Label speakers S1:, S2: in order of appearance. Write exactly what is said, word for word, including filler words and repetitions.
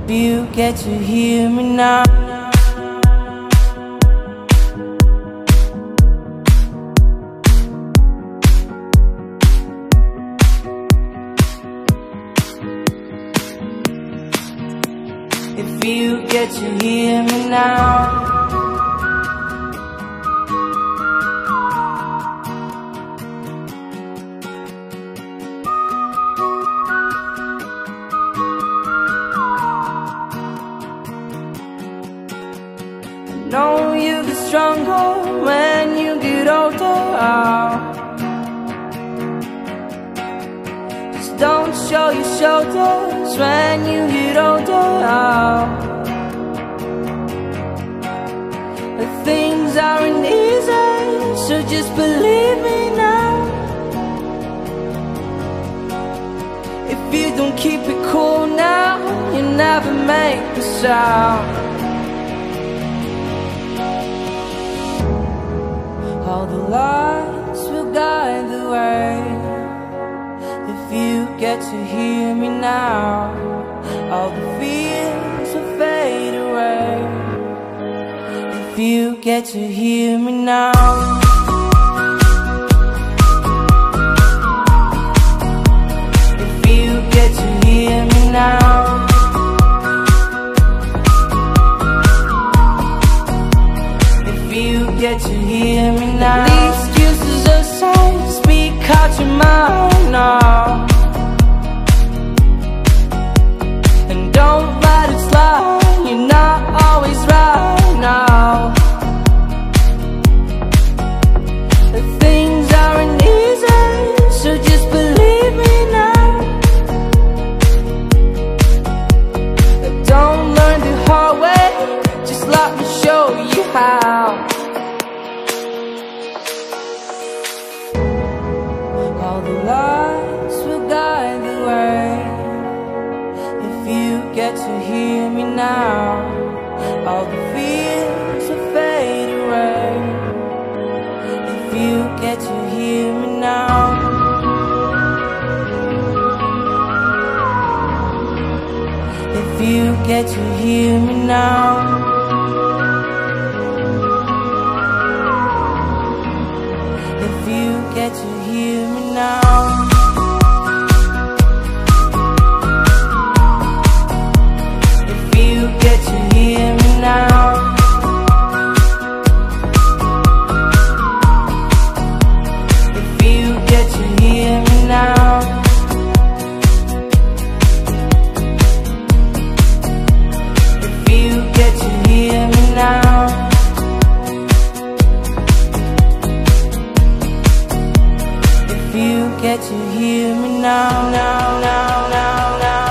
S1: If you get to hear me now. If you get to hear me now. I know you get stronger when you get older. Just don't show your shoulders when you get older. But things aren't easy, so just believe me now. If you don't keep it cool now, you never make a sound. All the lights will guide the way. If you get to hear me now, all the fears will fade away. If you get to hear me now. If you get to hear me now. Get to hear me now. Leave excuses aside, speak out your mind now. And don't let it slide, you're not always right now. The things aren't easy, so just believe me now. Don't learn the hard way, just let me show you how. All the lights will guide the way. If you get to hear me now, all the fears will fade away. If you get to hear me now. If you get to hear me now. If you get to hear me now. If you get to hear me now. If you get to hear me now. If you get to hear me now. If you get to hear me now, now, now, now, now.